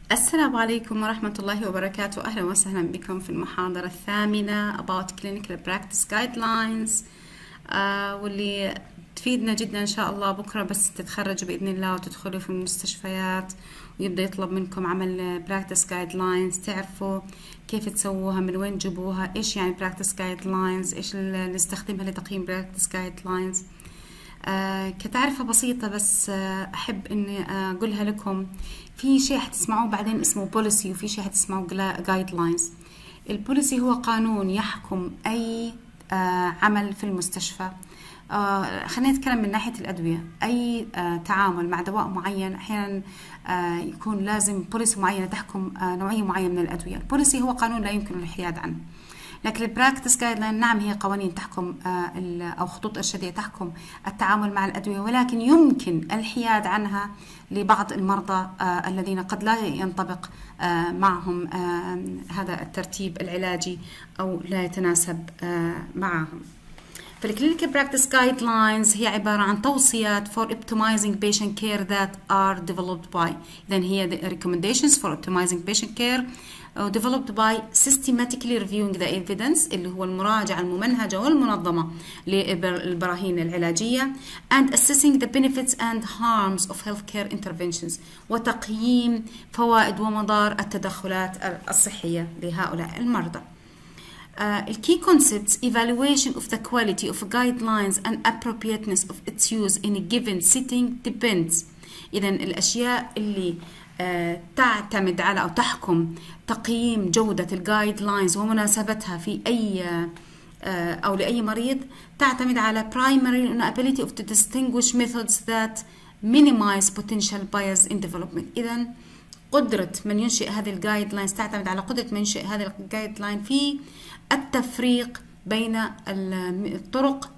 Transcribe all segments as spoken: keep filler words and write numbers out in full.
السلام عليكم ورحمة الله وبركاته. أهلا وسهلا بكم في المحاضرة الثامنة about clinical practice guidelines آه واللي تفيدنا جدا إن شاء الله بكرة بس تتخرجوا بإذن الله وتدخلوا في المستشفيات ويبدأ يطلب منكم عمل practice guidelines، تعرفوا كيف تسووها، من وين تجيبوها، إيش يعني practice guidelines، إيش اللي نستخدمها لتقييم practice guidelines. آه كتعرفة بسيطة بس آه أحب إني آه أقولها لكم. في شيء حتسمعوه بعدين اسمه بوليسي وفي شيء حتسمعوه جايد لاينز. البوليسي هو قانون يحكم أي آه عمل في المستشفى. آه خلينا نتكلم من ناحية الأدوية. أي آه تعامل مع دواء معين أحيانا آه يكون لازم بوليسي معينة تحكم آه نوعية معينة من الأدوية. البوليسي هو قانون لا يمكن الحياد عنه. لكن البراكتس جايد لاين نعم هي قوانين تحكم أو خطوط إرشادية تحكم التعامل مع الأدوية، ولكن يمكن الحياد عنها لبعض المرضى الذين قد لا ينطبق معهم هذا الترتيب العلاجي أو لا يتناسب معهم. فالكلينيكال براكتس جايد لاينز هي عبارة عن توصيات for optimizing patient care that are developed by. إذن هي the recommendations for optimizing patient care uh, developed by systematically reviewing the evidence اللي هو المراجعة الممنهجة والمنظمة للبراهين العلاجية and assessing the benefits and harms of healthcare interventions وتقييم فوائد ومضار التدخلات الصحية لهؤلاء المرضى. Uh, key concepts evaluation of the quality of guidelines and appropriateness of its use in a given setting depends. إذن الأشياء اللي uh, تعتمد على أو تحكم تقييم جودة الجايد لاينز ومناسبتها في أي uh, أو لأي مريض تعتمد على primary ability of to distinguish methods that minimize potential bias in development. إذن قدرة من ينشئ هذه الجايد لاينز تعتمد على قدرة من ينشئ هذه الجايد لاين في التفريق بين الطرق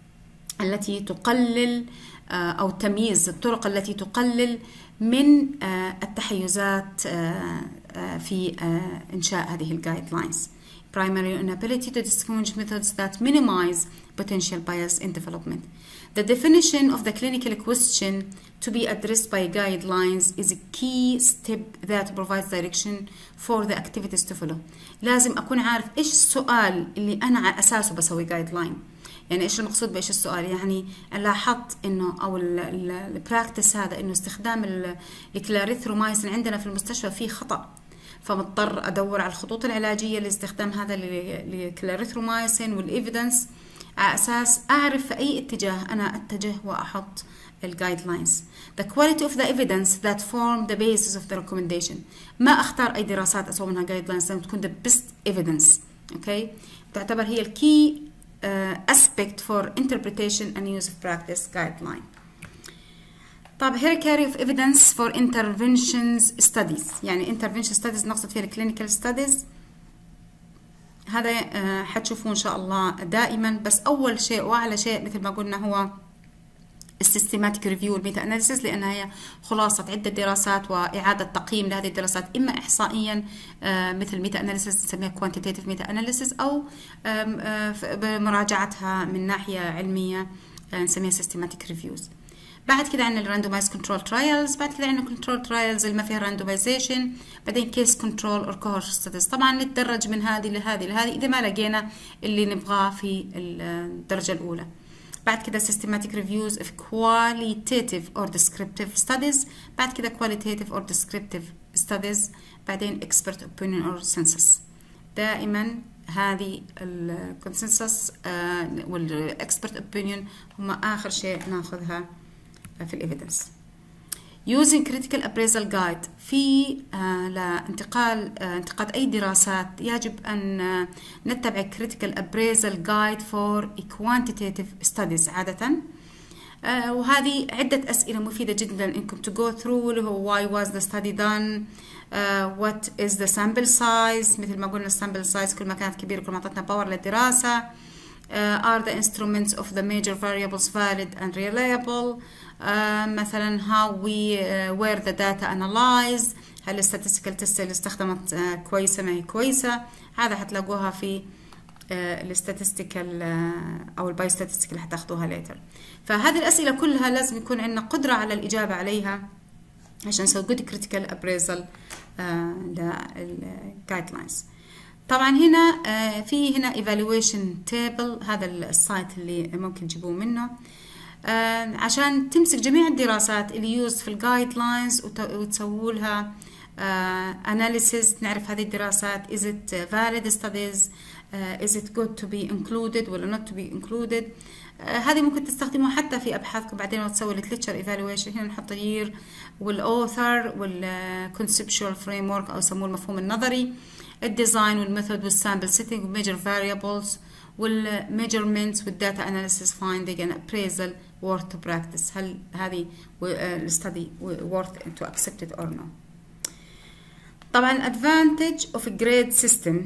التي تقلل أو تمييز الطرق التي تقلل من التحيزات في إنشاء هذه الجايد لاينز. Primary inability to distinguish methods that minimize potential bias in development. The definition of the clinical question to be addressed by guidelines is a key step that provides direction for the activities to follow. لازم أكون عارف إيش السؤال اللي أنا على أساسه بسوي guideline. يعني إيش المقصود بإيش السؤال؟ يعني لاحظت إنه أو البراكتس هذا إنه استخدام الكلاريثرومايسين عندنا في المستشفى فيه خطأ، فمضطر أدور على الخطوط العلاجية لاستخدام هذا الكلاريثرومايسين والإيفيدنس على أساس أعرف في أي اتجاه أنا أتجه وأحط الجايدلاينز. The quality of the evidence that form the basis of the recommendation. ما أختار أي دراسات أسوي منها guidelines لازم تكون the best evidence. Okay. تعتبر هي ال key uh, aspect for interpretation and use of practice guideline. طب hierarchy of evidence for interventions studies. يعني intervention studies نقصد فيها clinical studies. هذا uh, حتشوفوه إن شاء الله دائما، بس أول شيء وأعلى شيء مثل ما قلنا هو السيستماتيك ريفيو والميتا اناليسيس، لانها هي خلاصه عده دراسات واعاده تقييم لهذه الدراسات اما احصائيا مثل ميتا اناليسيس نسميها كوانتيتيف ميتا اناليسيس او بمراجعتها من ناحيه علميه نسميها سيستماتيك ريفيوز. بعد كده عندنا الراندومايز كنترول ترايلز، بعد كده عندنا كنترول ترايلز اللي ما فيها راندومايزيشن، بعدين كيس كنترول اور كوهورت ستاديز. طبعا نتدرج من هذه لهذه لهذه اذا ما لقينا اللي نبغاه في الدرجه الاولى. بعد كده systematic reviews of qualitative or descriptive studies، بعد كده qualitative or descriptive studies، بعدين expert opinion or census. دائما هذه ال consensus وال expert opinion هم آخر شيء ناخذها في ال evidence. using critical appraisal guide في آه لانتقال آه انتقاد أي دراسات يجب أن آه نتبع critical appraisal guide for quantitative studies عادة. آه وهذه عدة أسئلة مفيدة جدا إنكم to go through اللي هو why was the study done، uh, what is the sample size، مثل ما قلنا sample size كل ما كانت كبيرة كل ما أعطتنا باور للدراسة. uh, are the instruments of the major variables valid and reliable. Uh, مثلا how we uh, were the data analyzed، هل statistical test اللي استخدمت uh, كويسة ما هي كويسة. هذا حتلاقوها في الستاتستيكال uh, أو البايوستاتستيكال اللي حتاخدوها later. فهذه الأسئلة كلها لازم يكون عندنا قدرة على الإجابة عليها عشان نسوي good critical appraisal للجايد لاينز. طبعا هنا uh, في هنا evaluation table، هذا السايت اللي ممكن تجيبوه منه uh, عشان تمسك جميع الدراسات اللي يوز في الجايد لاينز وتسووا لها uh, analysis، نعرف هذه الدراسات is it valid studies، uh, is it good to be included ولا not to be included. uh, هذه ممكن تستخدموها حتى في ابحاثكم بعدين لما تسوي literature evaluation. هنا نحط year والاوثر والconceptual framework او يسموه المفهوم النظري، الديزاين والميثود والسامبل سيتنج والميجر فاريبلز والميجرمنتس والداتا اناليسيس فايندينج اند ابريزل worth to practice. هل هذه الستدي worth to accept it or no. طبعا advantage of a grade system.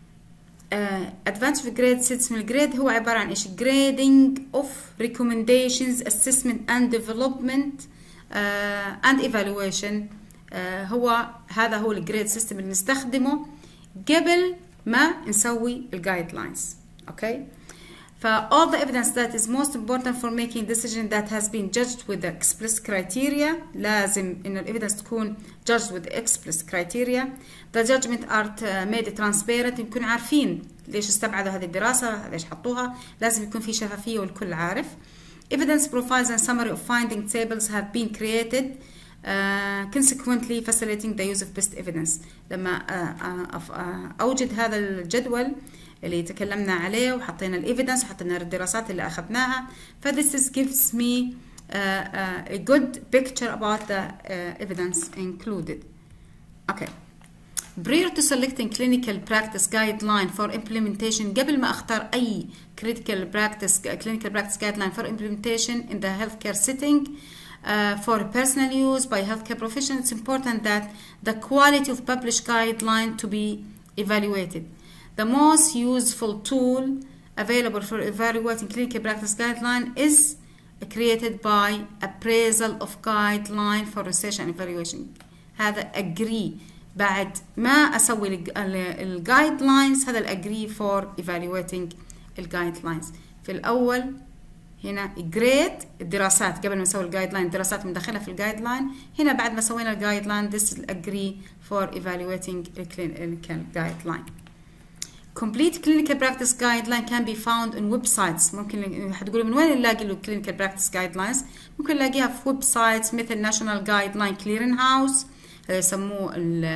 uh, advantage of a grade system، الجريد هو عبارة عن ايش؟ grading of recommendations assessment and development uh, and evaluation. uh, هو هذا هو الجريد سيستم اللي نستخدمه قبل ما نسوي الجايد لاينز. اوكي، ف all the evidence that is most important for making decision that has been judged with the explicit criteria. لازم إن ال evidence تكون judged with the explicit criteria. The judgment are made transparent، نكون عارفين ليش استبعدوا هذه الدراسة، ليش حطوها، لازم يكون في شفافية والكل عارف. Evidence profiles and summary of finding tables have been created Uh, consequently facilitating the use of best evidence. لما uh, uh, uh, أوجد هذا الجدول اللي تكلمنا عليه وحطينا الإيفيدنس وحطينا الدراسات اللي أخذناها، ف this is gives me uh, uh, a good picture about the uh, evidence included. Okay. Prior to selecting clinical practice guideline for implementation، قبل ما أختار أي critical practice clinical practice guideline for implementation in the healthcare setting Uh, for personal use by healthcare professionals, it's important that the quality of published guideline to be evaluated. The most useful tool available for evaluating clinical practice guideline is created by appraisal of guideline for research and evaluation. هذا agree بعد ما أسوي الجايدلاينز، هذا الأجري for evaluating الجايدلاينز. في الأول هنا جريد الدراسات قبل ما نسوي الجايد لاين، الدراسات بندخلها في الجايد لاين. هنا بعد ما سوينا الجايد لاين this is agree for evaluating a clinical guideline. Complete clinical practice guideline can be found on websites. ممكن حتقولوا من وين نلاقي له clinical practice guidelines؟ ممكن نلاقيها في ويب سايتس مثل National Guideline Clearing House، هذا يسموه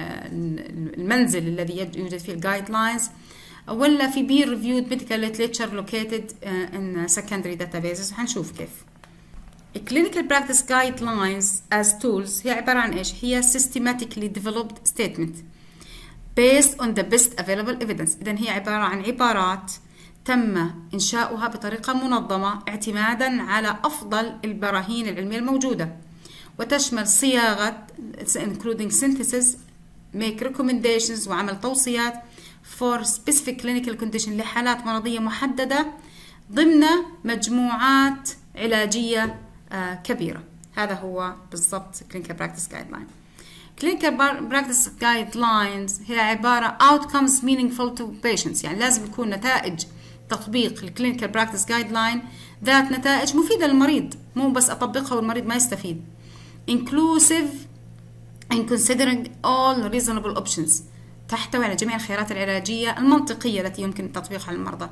المنزل الذي يوجد فيه الجايد لاينز، ولا في peer reviewed medical literature located in secondary databases. هنشوف كيف. clinical practice guidelines as tools هي عبارة عن ايش؟ هي systematically developed statement based on the best available evidence. إذن هي عبارة عن عبارات تم إنشاؤها بطريقة منظمة اعتمادا على أفضل البراهين العلمية الموجودة، وتشمل صياغة including synthesis make recommendations وعمل توصيات for specific clinical condition لحالات مرضية محددة ضمن مجموعات علاجية آه كبيرة. هذا هو بالضبط clinical practice guideline. clinical practice guidelines هي عبارة outcomes meaningful to patients، يعني لازم يكون نتائج تطبيق ال clinical practice guideline ذات نتائج مفيدة للمريض، مو بس أطبقها والمريض ما يستفيد. inclusive in considering all reasonable options، تحتوي على جميع الخيارات العلاجية المنطقية التي يمكن تطبيقها على المرضى.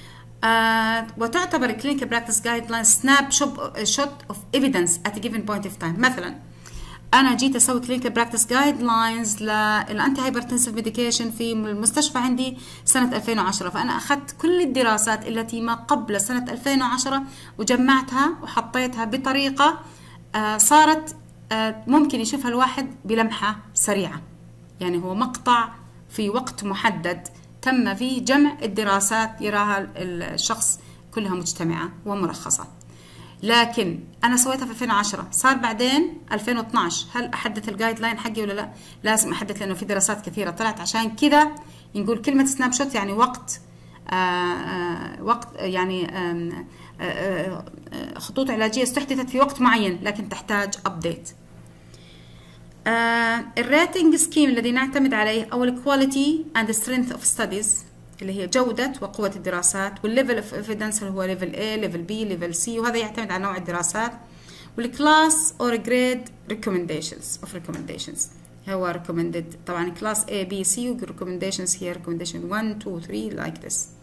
آه وتعتبر clinical practice guidelines snapshot of evidence at a given point of time. مثلا أنا جيت أسوي clinical practice guidelines للأنتي هايبرتنسيف ميديكيشن في المستشفى عندي سنة ألفين وعشرة، فأنا أخذت كل الدراسات التي ما قبل سنة ألفين وعشرة وجمعتها وحطيتها بطريقة آه صارت آه ممكن يشوفها الواحد بلمحة سريعة، يعني هو مقطع في وقت محدد تم فيه جمع الدراسات يراها الشخص كلها مجتمعة ومرخصة. لكن أنا سويتها في ألفين وعشرة، صار بعدين ألفين واثناشر، هل أحدث الجايد لاين حقي ولا لا؟ لازم أحدث لأنه في دراسات كثيرة طلعت. عشان كذا نقول كلمة سناب شوت يعني وقت آآ آآ وقت يعني آآ آآ خطوط علاجية استحدثت في وقت معين لكن تحتاج أبديت. الريتنج سكيم الذي نعتمد عليه أو الكواليتي اند سترينث اوف ستاديز اللي هي جودة وقوة الدراسات، والليفل اوف ايفيدنس اللي هو ليفل A ليفل B ليفل C، وهذا يعتمد على نوع الدراسات، والكلاس or grade recommendations of recommendations هو recommended طبعا class A B C و recommendations here recommendation one two three like this.